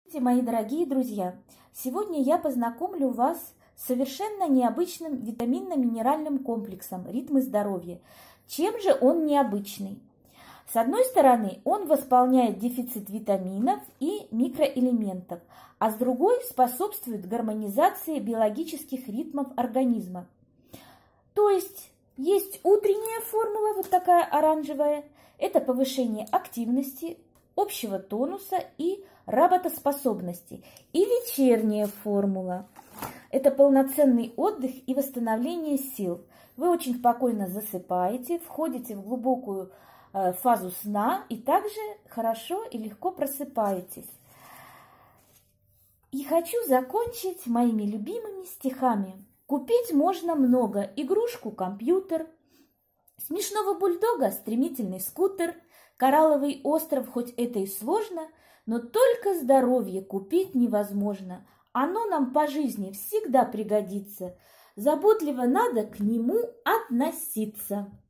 Мои дорогие друзья, сегодня я познакомлю вас с совершенно необычным витаминно-минеральным комплексом «Ритмы здоровья». Чем же он необычный? С одной стороны, он восполняет дефицит витаминов и микроэлементов, а с другой способствует гармонизации биологических ритмов организма. То есть утренняя формула, вот такая оранжевая, это повышение активности, общего тонуса и работоспособности. И вечерняя формула – это полноценный отдых и восстановление сил. Вы очень спокойно засыпаете, входите в глубокую фазу сна и также хорошо и легко просыпаетесь. И хочу закончить моими любимыми стихами. Купить можно много: игрушку, компьютер, смешного бульдога, стремительный скутер, коралловый остров, хоть это и сложно, но только здоровье купить невозможно. Оно нам по жизни всегда пригодится. Заботливо надо к нему относиться.